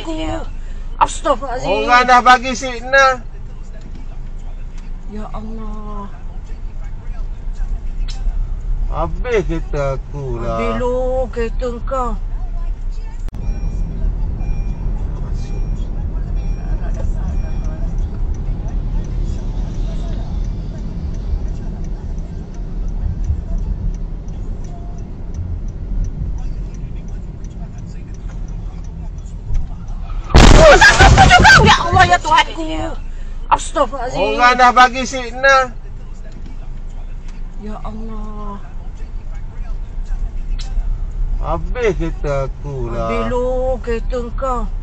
aku. Astagfirullahaladzim. Orang dah bagi signal. Ya Allah. Habis kereta aku lah. Habis lu kereta kau. Ya Allah, ya Tuhanku. Astagfirullahaladzim. Orang dah bagi signal. Ya Allah. Habis kereta aku lah. Habis lu kereta kau.